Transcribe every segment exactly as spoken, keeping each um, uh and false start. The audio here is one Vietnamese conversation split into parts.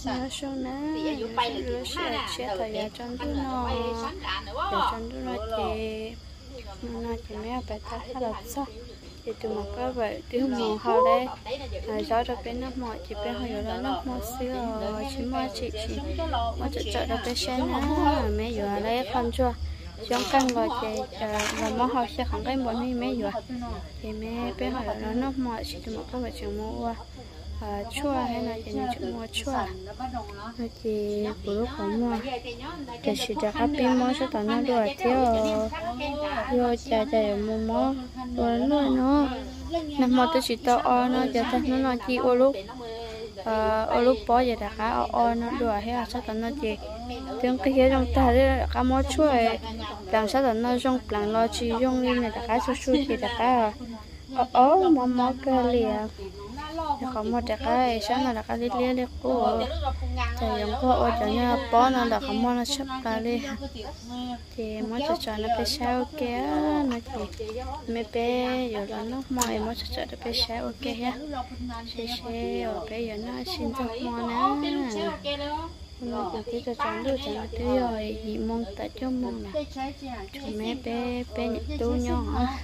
nó xuống nè nó sẽ sẽ thời gian trong thứ nó giờ trong thứ nó thì nó chỉ mấy bài tập khá là sao thì tụi mình có vậy thì không muốn họ đây gió được bên nước mọi chỉ bên họ là nước mọi xíu chỉ mua chị chỉ mua chợ chợ được bên sen á mấy giờ đây không chưa trong căn rồi thì là mua họ sẽ không cái muốn đi mấy giờ thì mấy bên họ là nước mọi chỉ tụi mình có vậy chỉ mua chua hay là chỉ chọn mua chua rồi thì bữa không mua thì chỉ cho các pin mua cho tao nó đuổi theo rồi chờ chờ mua mua rồi nó nó nằm mua tôi chỉ tao o nó chờ tao nó nó chỉ ô lúc ô lúc bỏ giờ đã cá o nó đuổi hay sao tao nó chỉ tiếng cái kia trong ta đấy cá mua chua làm sao tao nó trong làm lo chỉ dùng đi này đã cá su su thì đã cá ở mua mua cái liền có một cái sáng là cái lít lít của thì giống có ở chỗ nhà bó nó là không muốn nó sắp ra đi thì mới cho cho nó bị sao kia nó thì mấy bé giờ là nó mỏi mới cho cho nó bị sao ok ha sẽ sẽ ở bây giờ nó xin cho món nè nó chỉ cái cho chọn được cho nó tươi rồi gì mong tại cho mong nè cho mấy bé bé nhặt túi nhau hả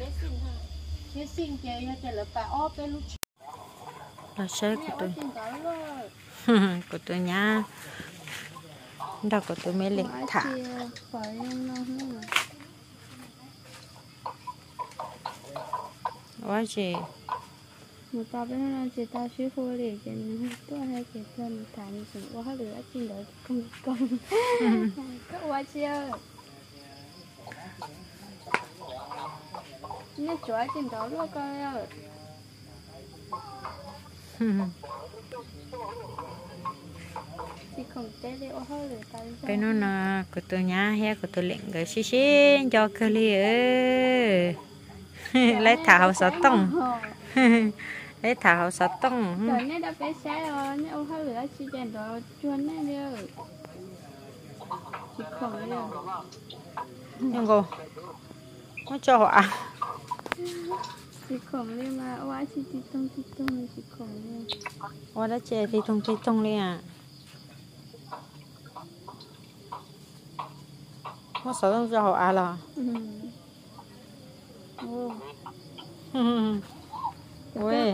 là xe của tôi của tôi nha đâu của tôi mới lên thả quá chị một tao bên nó chỉ tao xíu phô để cho tôi hay chỉ thân thả như sự quá lửa trên đời công công các quá chưa nhớ chỗ trên đó luôn coi cái nó là của tôi nhá hay của tôi lệnh cái xí xí cho cơ li ơi lấy thảo sáu tông lấy thảo sáu tông rồi nè đã bé xe rồi nè ông hơi lửa chỉ đèn đó chuồn nè đi chỉ khổng nè nhưng cô có cho họ chỉ khổng lên mà oa chỉ chỉ tông chỉ tông chỉ khổng lên oa đã chơi thì tông chỉ tông lên à có sợ không cho họ à là ui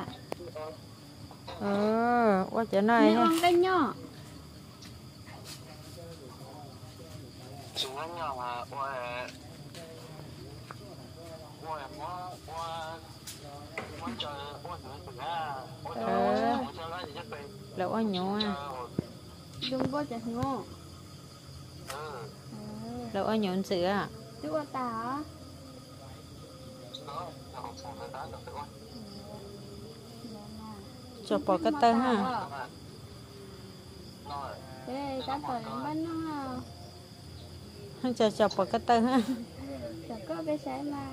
ờ oa chơi này nha cái nhỏ ờ lẩu ăn nhổ à đúng có chả nhổ lẩu ăn nhổ sữa à chú qua tả cho bỏ cái tơ ha đây cá tơ bánh nó cho cho bỏ cái tơ ha cho có cái sải mà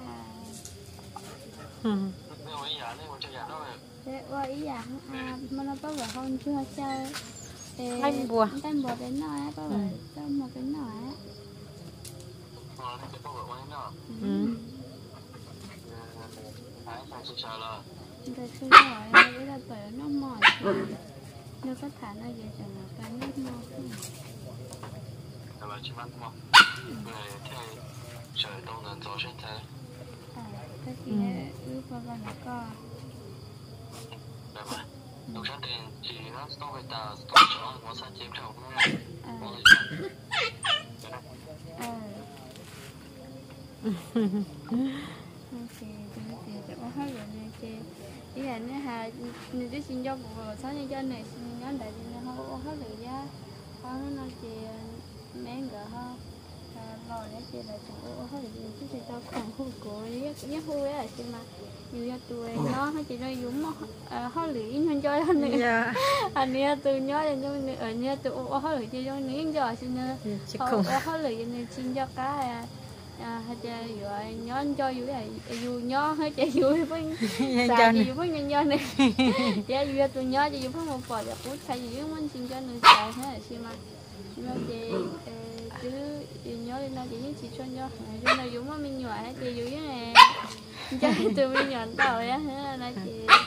thế qua ý à mà nó có vẻ không chưa chơi anh bùa anh bùa đến nói á có vẻ trong một cái nói á ừ rồi suy hỏi bây giờ tuổi nó mỏi nó có thả nó về chẳng là cái nước mò cái gì ướp vào vào nó co lúc sáng tiền chị nó xong rồi ta xong rồi nó sang chém chồng không chị chị chị có hết rồi nè chị ý là nó hà người đi xin cho bộ sáu nhân dân này xin nhắn đại thì nó không hết rồi giá không nó chị mấy người không rồi đấy chị là chẳng có hết rồi chứ chị tao còn hú cổ nhất nhất hú ấy là chị mà nhiều cho tụi nó hay chị nói dũng hết lưỡi nhân cho anh này anh ấy từ nhớ đến nhưng ở nhà tụi hết lưỡi chị cho những giờ xin không hết lưỡi nên xin cho cá hay chơi rồi nhớ cho vui này vui nhớ hay chơi vui với xài vui với nhân dân này chơi vui tụi nhớ chơi vui với một vài giờ phút thay vì muốn xin cho người xài thế là xin mà xin mà chị chứ nhớ lên đây chỉ chỉ cho nhớ cho nó giống mình nhỏ hay chị vui này chơi tụi mình nhỏ tàu á thế là chị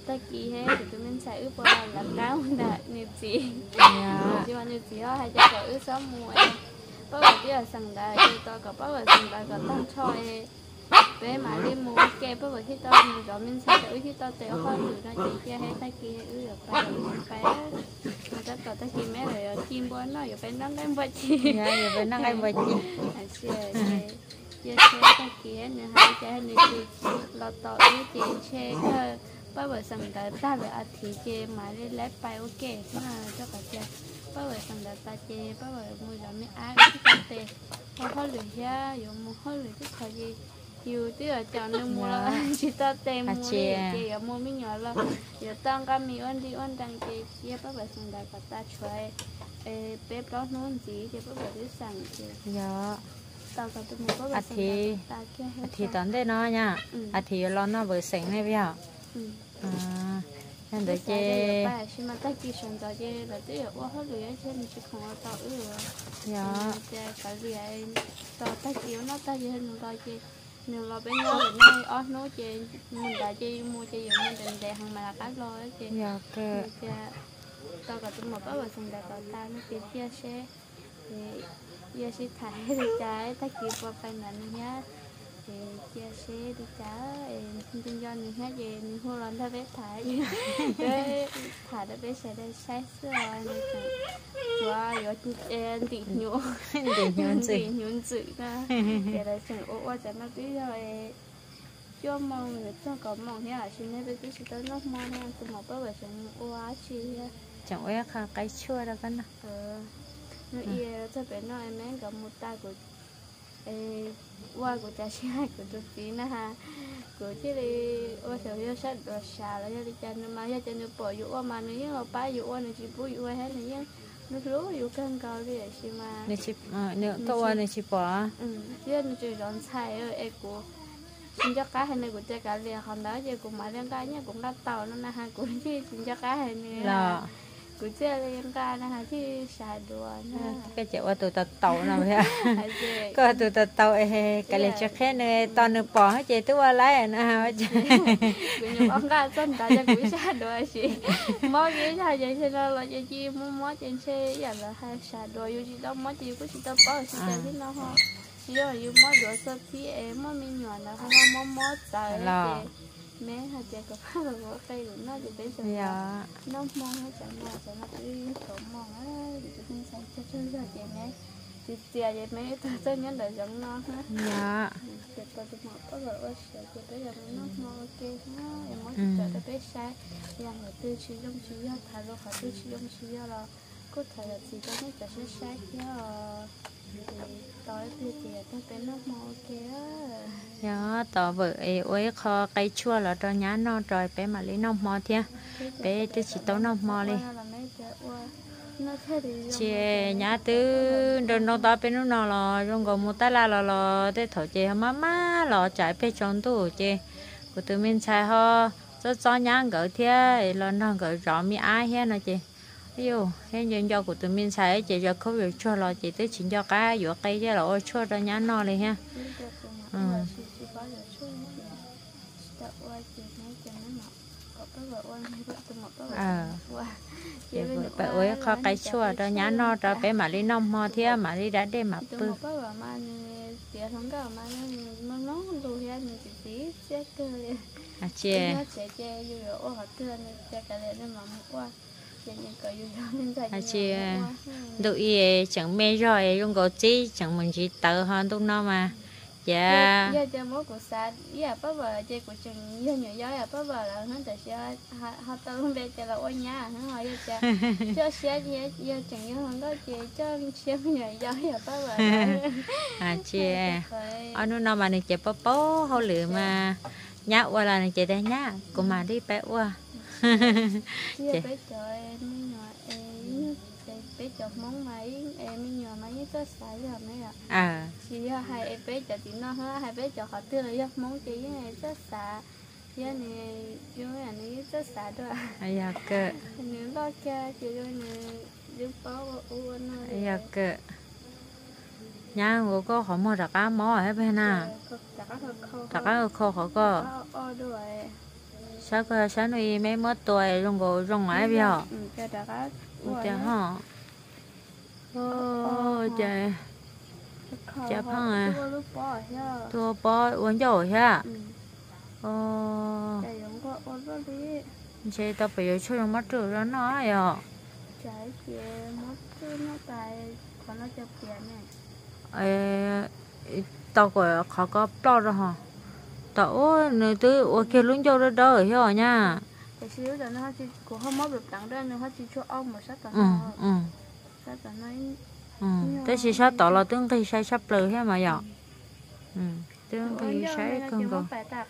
ta kỳ hết thì tụi mình sẽ ướp qua làm cáo đã nhiều gì chứ mà nhiều gì đó hay cho cậu ướp sớm mua em bác bảo bây giờ sẵn đại thì tôi có bác bảo sẵn đại có tăng cho em bé mà đi mua kẹp bác bảo khi tôi mua rồi mình sẽ ướp khi tôi tiểu hơn được nó chỉ cho hết ta kỳ hết ướp được ba bé mà ta có ta kỳ mấy rồi chim bữa nó rồi bé nó đem vật chi rồi bé nó đem vật chi à xe giờ xe ta kỳ hết nữa hai cái này thì lo tỏ ướp chị xe cơ bác bảo sẵn đại ta về ăn thì chê mà đi lấy bài ok mà cho cả chê bác bảo sẵn đại ta chê bác bảo mua rồi mới ăn cái cái tê họ hơi lười ra dùng mua hơi lười cái thời gì nhiều tí ở chợ nên mua là chỉ ta tê mua đi chê ở mua mới nhỏ là giờ tăng cái mì ăn đi ăn đằng chê chê bác bảo sẵn đại cả ta chơi bếp đó nó gì chê bác bảo đi sẵn chê dạ tao có tụi mua bác bảo sẵn đại ta kia hết thì tóm đây nó nha à thì lo nó vừa sành này bây giờ à nên để chơi bà xin mà tay kia xong rồi chơi là tới ở hết rồi ấy chứ mình chỉ không có tao ư dạ chơi cái gì ấy tao tay kia nó tay gì hơn rồi chơi nếu là bên nhau rồi nay ở nó chơi mình đã chơi mua chơi dùng mình định để hàng mà là cá lo ấy chơi dạ ok tao có tụi một bác vào xong đại bảo tao nó tiền chia xe thì chia xe thải thì trái tay kia qua phải nặng nhá thì chia sẻ đi trả kinh doanh mình hết gì mình mua lần ta bé thải cái thải đã bé sẽ đây sai sửa này qua rồi tiền nhũ tiền nhũ gì tiền nhũ gì na để lại thành ô ô cho nó tí rồi cho mong người cho có mong nha xin nên tôi chỉ tới nó mong nha tôi một bữa về thành ô á chi chẳng ấy khá cái chua đâu con ờ nó ie cho bé nó em ấy gặp một tay của qua của cha sĩ hai của tôi tí na ha của chứ đi ô theo yêu sách đồ xà là đi chân mà cho chân được bỏ dụ mà nếu như mà ba dụ nó chỉ bù dụ hết này nhá nó lúa dụ cân cao đi chứ mà nếu chỉ nếu tôi nếu chỉ bỏ ừ chứ nó chỉ đón xài ở em của xin cho cá hay này của cha cả liền còn đó giờ cũng mà đang cá nhá cũng đã tàu nó na ha cũng chứ xin cho cá hay này của chơi lên ca na hả chứ xài đùa cái chuyện qua tụi tàu tàu nào vậy có tụi tàu tàu cái này chắc hết này toàn được bỏ hết chị tôi qua lái nè hả chị của nhiều ông ca chân ta cho của xài đùa chị mót cái xài vậy cho nên là chị chi muốn mót trên xe giờ là hay xài đùa vô chị đâu mót chị của chị đâu bỏ chị chơi thế nào không chị đâu yêu mót đùa sắp thì em mót mình nhỏ là không mót mót trời mẹ hai chị có phải là một cây của nó thì bây giờ dạ. Nó mong nó chẳng là chẳng là cái tổ mong á thì tụi mình sẽ cho cho ra chị mẹ chị chị vậy mẹ tôi tôi nhớ đời giống nó hết dạ chị tôi tụi mình có vợ ở sẽ chị bây giờ nó mong ok nó em muốn chị cho tôi biết sai rằng là tôi chỉ dùng chỉ do thay rồi tôi chỉ dùng chỉ do là có thể là chị cho nó sẽ sai chứ tối thì chị tôi biết nó mong ok á dạ tao vợ ấy kho cây chua là cho nhá nó rồi bé mà lấy nông mò thia bé tôi chỉ tao nông mò đi chị nhá từ đơn nó tao bé nó nó là trong gồm một tay là là là để thổi chị má má là chạy bé trong tủ chị của tụi mình xài ho cho cho nhá gửi thia là nó gửi rõ mi ai hết nè chị yêu cái nhân do của tụi mình xài chị cho không được chua là chị tới chỉ cho cá giữa cây chứ là chua cho nhá nó đi ha ừ à vậy ơi kho cái chua cho nhá nó cho bé mà đi nông mò thia mà đi đã để mà bự à chị à chị đôi chẳng mê rồi luôn có chi chẳng mình chỉ tự hơn tung nó mà dạ dạ dạ mỗi cuộc xa dạ bác vợ chơi của chừng giờ nhỏ gió dạ bác vợ là hắn tại sao họ tao không biết là ôi nhà hắn hỏi giờ cho xe gì giờ chừng như hắn đó chơi cho xe nhỏ gió dạ bác vợ à chị ở nó nào mà này chị bố bố hô lửa mà nhá qua là này chị đây nhá cũng mà đi bé qua chị bé trời bé chọn món máy em nhỏ máy có xài rồi mấy ạ à chị hai em bé chọn thì nó hết hai bé chọn họ tiêu là do món chị này rất xả giờ này chú này rất xả đó à dạ cơ nếu lo cha chị rồi này giúp bao uốn à dạ cơ nhà của cô họ mua đặc cá mỏ hết bên nào đặc cá khô họ có sao cái sao nuôi mấy mất tuổi trong cổ trong ngoài bây giờ cho đã có chả hả ô trời chả phong à tua bò uống dầu ha ô chơi tao bây giờ chơi trong mắt trừ nó nói à trái kia mất nó tài còn nó chụp tiền này tao có khó có to rồi hả tao nơi tới ở kia luôn dầu đó đó hiểu nha cái xíu rồi nó chỉ cũng không mất được tặng đó nó chỉ cho ông mà sát tặng ừ ừ sát tặng nó ừ thế chỉ sát tao là tương thì sai sắp lời hết mà giờ ừ tương thì sai không có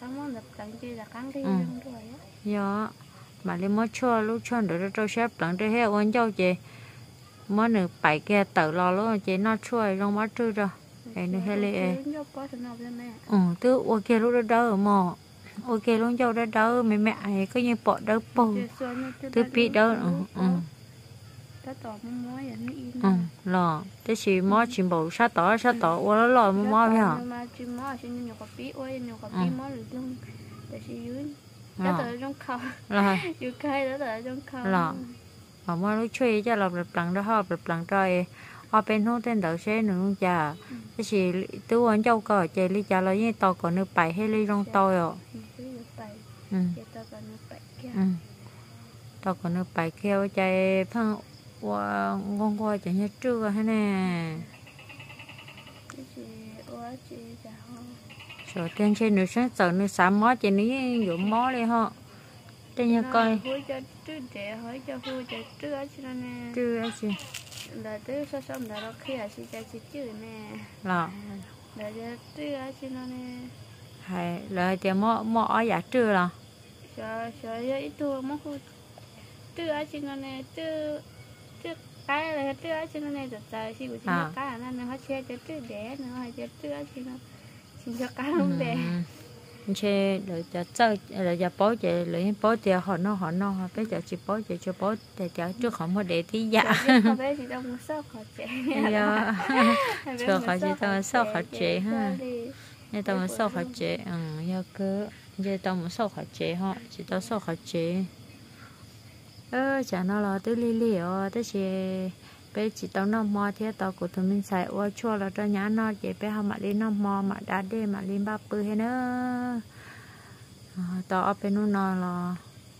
dạ mà lên mất chua lúc chua được cho sếp lần đây hết uống dầu chị mất được bảy kia tự lo luôn chị nó chua trong mắt trừ rồi cái nữa hết lệ ừ từ ok lúc đó đỡ mà ok luôn dầu đó đỡ mẹ mẹ ấy có như bỏ đỡ bầu từ bị đỡ ừ ừ ừ lò thế chỉ mót chỉ bảo sát tỏ sát tỏ qua đó lò mới mót hả lò mà mót lúc chơi cho lò bật lặng đó họ bật lặng rồi họ bên hông tên đỡ xe nữa chả thế chỉ từ uống dầu cỏ chạy đi chả là như tàu còn nước bảy hay ly trong tàu rồi ừ ừ tàu còn nước bảy kêu chạy phăng qua ngon qua chạy nhất trưa hay nè rồi trên trên nước sáng sớm nước sáng mót chạy ní dụng mót đi họ trên nhà coi trưa chứ là từ sau sau đó nó khi là chỉ cho chỉ chữ nè là là từ ở trên nó nè hay là thì mò mò ở giả trưa là sợ sợ ít tu mò khu từ ở trên nó nè từ từ cái là từ ở trên nó nè từ từ chỉ của chỉ cái là nó hết chơi từ từ để nó hay chơi từ ở trên nó chỉ cho cái không để chơi rồi cho chơi rồi cho bố chơi rồi bố chơi họ nó họ nó bây giờ chỉ bố chơi cho bố để cho trước họ mới để tí dạ bé chỉ đâu muốn sốc họ chơi dạ cho họ chỉ tao sốc họ chơi ha như tao muốn sốc họ chơi ừ giờ cứ giờ tao muốn sốc họ chơi họ chỉ tao sốc họ chơi ơ chả nó là tứ li li ở tới chỉ bé chỉ tao nó mò thế tao của tụi mình xài qua chua là cho nhá nó chỉ bé họ mà đi nó mò mà đá đê mà lên ba bự hay nữa tao ở bên nó là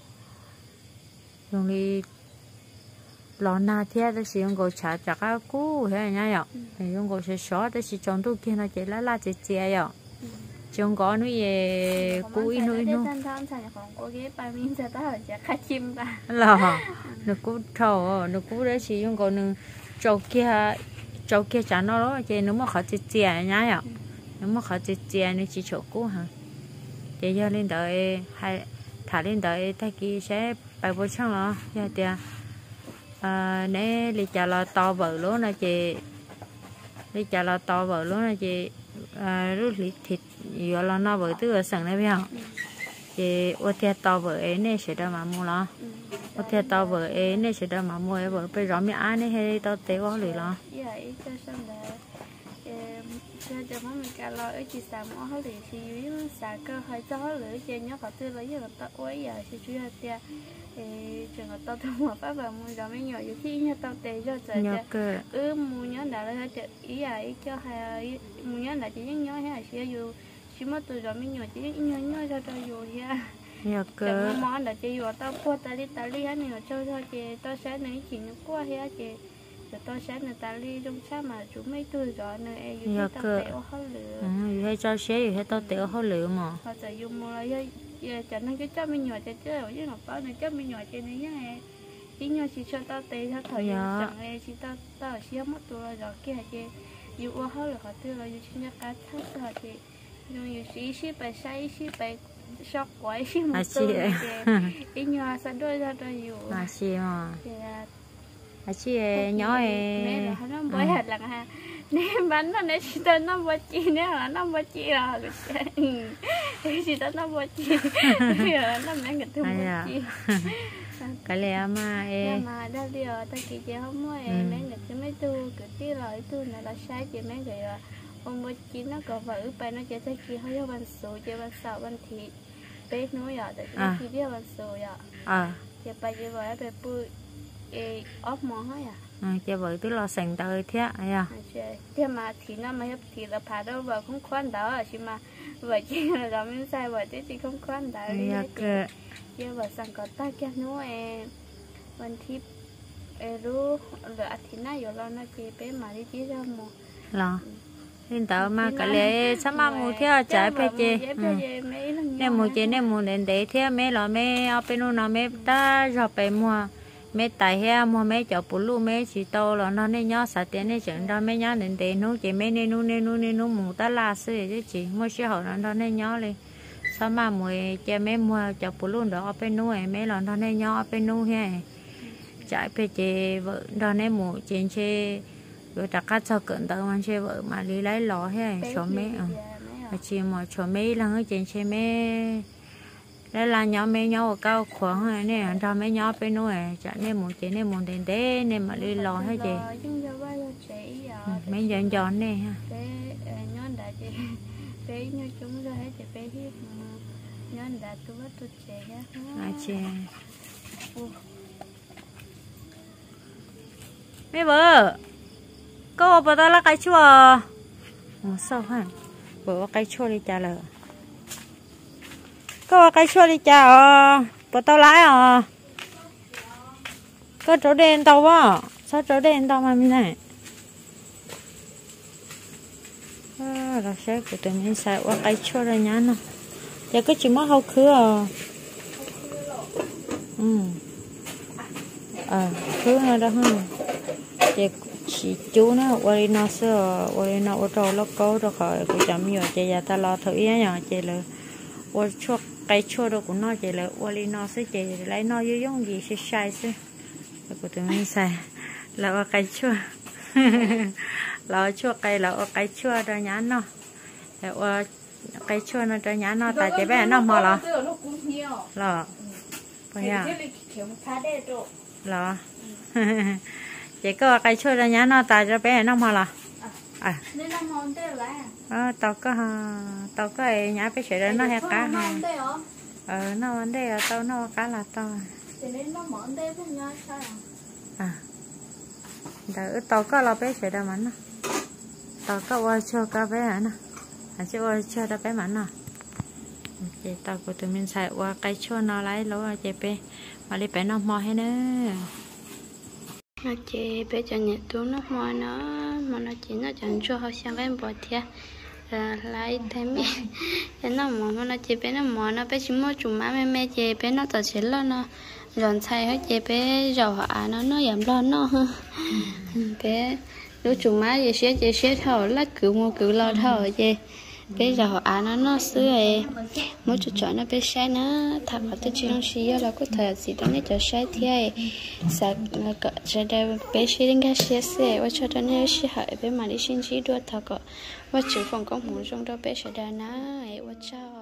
dùng đi lò na thế tới chỉ dùng gỗ chả chả cái cú hay nhá vậy dùng gỗ sẽ xóa tới chỉ chọn tu kia nó chỉ lá lá chỉ chỉ vậy chúng có nuôi về cú in nuôi nuôi là nó cú trâu nó cú đấy chỉ dùng còn nó trâu kia trâu kia chả nó đó chỉ nó mà khó chỉ chỉ nhá nhở nó mà khó chỉ chỉ nó chỉ chỗ cú hả để giờ lên đợi hay thả lên đợi thay kia sẽ bài bố xong rồi giờ thì à nếu đi chả là to bự luôn là chị đi chả là to bự luôn là chị rút lít thịt giờ là nó với từ sẵn này phải không? Thì ô thiệt tao với ấy này sẽ ra mà mua lo, ô thiệt tao với ấy này sẽ ra mà mua ấy với bây giờ mấy ai này hay tao té quá lười lo. Dạ, cho xong là cho cho nó mình cả lo ở chỉ xả mỏ hơi lười thì dưới xả cơ hơi cho hơi lười trên nhớ có từ lấy giờ tao ối giờ thì chú tia trường hợp tao thông mà phát vào mua đó mấy nhỏ nhiều khi nhớ tao té cho trời trời ừ mua nhớ đã lấy hết ý à ý cho hay mua nhớ đã chỉ nhớ hay chỉ dù chỉ mất từ đó mấy nhỏ chỉ nhớ nhớ cho tao dù nha nhớ cơ món đã chỉ dù tao qua tao đi tao đi hết nhiều cho cho chị tao sẽ nói chỉ nó qua hết chị rồi tao sẽ người ta đi trong xa mà chú mấy tuổi rồi nơi dù tao té hơi lửa ừ hay cho xe hay tao té hơi lửa mà họ sẽ dùng mua lấy cho nên cái cho mình nhỏ chơi chơi ở dưới ngọc bao này cho mình nhỏ chơi này nhá chỉ nhỏ chỉ cho tao tê theo thời gian chẳng này chỉ tao tao xíu mất tuổi rồi kia chơi dù qua hết rồi họ tiêu rồi dù chỉ nhắc cá thắt rồi chơi nhưng dù xí xí bài say xí bài sọc quái xí một tuổi chơi nhỏ sao đôi ra đôi dù à xí mà à xí nhỏ ấy mẹ là nó bơi hạt là ha ném bánh nó để chỉ tên nó bơi chi nè là nó bơi chi rồi chỉ tên nó bơi chi rồi nó mang cái thứ bơi chi cái lẽ mà em mà đã đi ở ta kỳ chơi không mua em mấy người chỉ mấy tu cái tí lợi tu này là sai chỉ mấy người ông bơi chi nó có vợ bài nó chơi ta kỳ hơi ban số chơi ban sạo ban thị bé núi à để khi biết là rồi à à giờ bây giờ vậy bé bự ốp mỏ hết à ừ chị vợ tức là sành tới thế à thế mà thì nó mà thì là phá đâu vợ không khoan đó à chứ mà vợ chỉ là làm mình sai vợ chứ chị không khoan đó giờ vợ sang có ta kia nữa emวันที่เอรู้เหลืออาทิตย์หน้าอยู่แล้วนะจีเป็นมาที่ที่เราหมดเหรอhiện tại mà cái lẽ sao mà mua theo trái phải chị nên mua chị nên mua đến để theo mấy là mấy ở bênนู้นmấy ta rồi phải mua mấy tài heo mua mấy chậu bù lu mấy chỉ to là nó nên nhớ sạch tiền nên chuyện đó mấy nhớ đến đểนู้นchị mấy nênนู้นnênนู้นnênนู้นmua ta là xí chứ chị mua xí hậu nó nên nhớ lên sao mà mua chị mấy mua chậu bù lu đó ở bênนู้นmấy là nó nên nhớ ở bênนู้นhe trái phải chị vợ đó nên mua trên xe rồi đặt cá cho cẩn thận mà chơi vợ mà đi lấy lò hay cho mấy à chị mà cho mấy lần ở trên xe mấy đây là nhỏ mấy nhỏ cao khoảng này nè cho mấy nhỏ bên nuôi chả nên muốn chị nên muốn đến thế nên mà đi lò hay chị mấy giòn giòn nè ha à chị mấy vợ cô bà ta là cái chua ủa sao hả bữa cái chua đi trả lời cô cái chua đi trả ờ bà tao lái ờ có chỗ đen tao quá sao chỗ đen tao mà mình này à là sẽ của tụi mình xài qua cái chua rồi nhá nó giờ có chỉ mất hậu khứ à ừ ờ khứ nó đó hơn chị chỉ chú nó qua nó sửa qua nó ô tô nó cố rồi khỏi cũng chấm nhiều chị giờ ta lo thử nhá chị là qua chuột cái chuột đó của nó chị là qua nó sẽ chị lấy nó vô giống gì sẽ sai chứ của tụi mình xài là qua cái chuột là chuột cây là cái chuột đó nhá nó là cái chuột nó cho nhá nó tại chị bé nó mò là là bây giờ là chị có cái chua ra nhá nó tại cho bé nó mà là à ờ tao có tao có nhá bé sợi đó nó hay cá ha ờ nó ăn đây tao nó cá là tao à đỡ tao có là bé sợi đó mà nó tao có qua cho cá bé hả nó à chứ qua cho đó bé mà nó chị tao của tụi mình xài qua cái chua nó lấy lỗ chị bé mà đi bé nó mò hết nữa nó chỉ bé cho nhẹ tú nó mò nó mà nó chỉ nó chẳng cho họ xem cái bọt thia lại thêm mẹ nó mò mà nó chỉ bé nó mò nó bé chỉ mua chùm má mẹ mẹ chỉ bé nó tự chế lo nó dọn xay hết chỉ bé rau hả nó nó giảm lo nó ha bé lúc chùm má gì xé chỉ xé thầu lá cử mua cử lo thầu gì bây giờ họ nó nó xưa ấy mỗi chỗ chọn nó bé sai nó thật là tôi chỉ không xí là có thể gì đó nên cho sai thì ấy sẽ là cỡ sẽ đây bé xí đến cái xí xí và cho nó nếu xí hỏi bé mà đi xin xí đua thật cỡ và chịu phòng công muốn trong đó bé sẽ đây nó ấy và chao